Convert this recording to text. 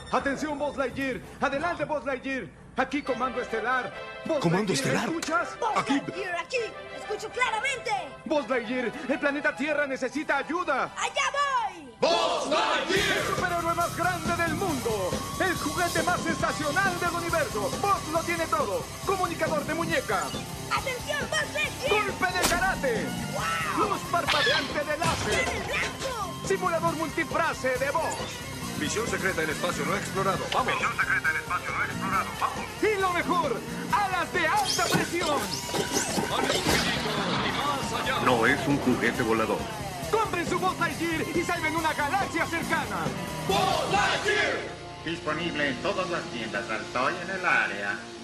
Atención, Buzz Lightyear. Adelante, Buzz Lightyear. Aquí, Comando Estelar. Buzz ¿Comando Lightyear, Estelar? ¿escuchas? Buzz Aquí. Lightyear, aquí. Escucho claramente. Buzz Lightyear, el planeta Tierra necesita ayuda. ¡Allá voy! ¡Buzz Lightyear! El superhéroe más grande del mundo. El juguete más sensacional del universo. Buzz lo tiene todo. Comunicador de muñeca. ¡Atención, Buzz Lightyear! Golpe de karate. ¡Wow! Luz parpadeante de láser. ¡Tiene el blanco! Simulador multifrase de voz. Misión secreta en espacio no explorado. ¡Vamos! Misión secreta en espacio no explorado. ¡Vamos! Y lo mejor, alas de alta presión. ¡Al infinito y más allá! No es un juguete volador. Compren su Buzz Lightyear y salven una galaxia cercana. ¡Buzz Lightyear! Disponible en todas las tiendas Altoy en el área.